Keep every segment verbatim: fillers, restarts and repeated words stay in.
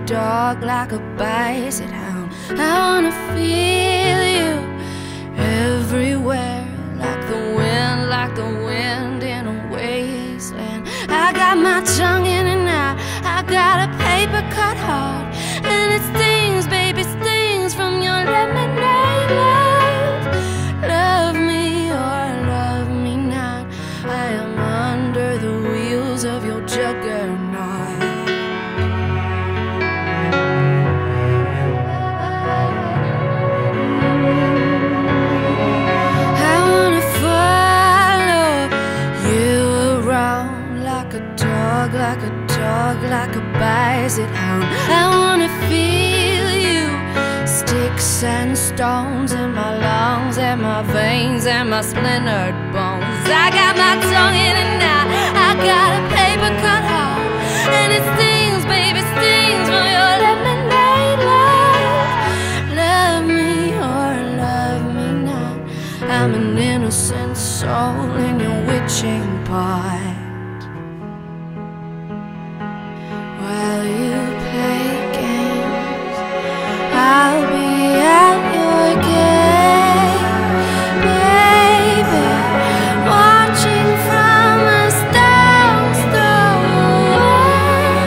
dog, like a Basset Hound. I wanna feel you everywhere, like the wind, like the wind in a wasteland. I got my tongue in and out, I got a paper cut heart, and it stings, baby, stings from your lemonade love. Love me or love me not, I am under the wheels of your juggernaut. I wanna follow you around like a dog, like a dog, like a Basset Hound. I wanna feel you, sticks and stones in my lungs and my veins and my splintered bones. I got my tongue in and out, I got a paper cut heart, and it stings, baby, stings from your lemonade love. Love me or love me not, I'm an innocent soul in your witching pot. While you play games, I'll be at your gate, baby, watching from a stone's throw away.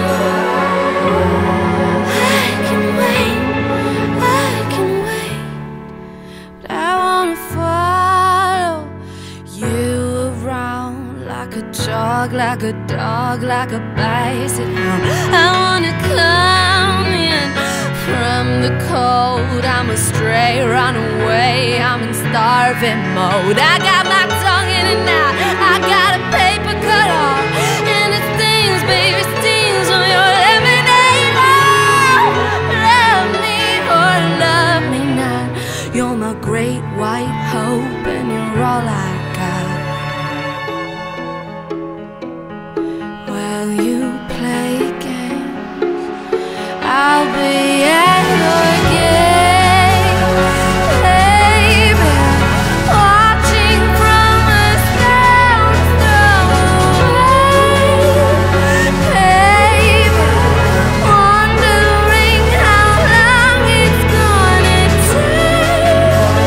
I can wait, I can wait, but I wanna follow you around like a dog, like a dog, like a Basset Hound. I wanna come in from the cold, I'm a stray runaway, I'm in starving mode. I got my tongue in and out, I got a paper cut off, and it stings, baby, stings on your lemonade love. Love me or love me not, you're my great white hope, and you're all I got. While you play games, I'll be at your gate, baby, watching from a stone's throw away. Baby, wondering how long it's gonna take.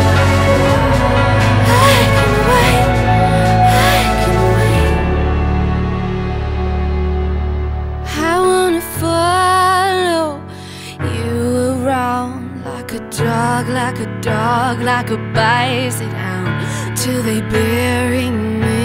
I can wait, I can wait. I wanna follow you around like a dog, like a dog, like a Basset Hound, till they bury me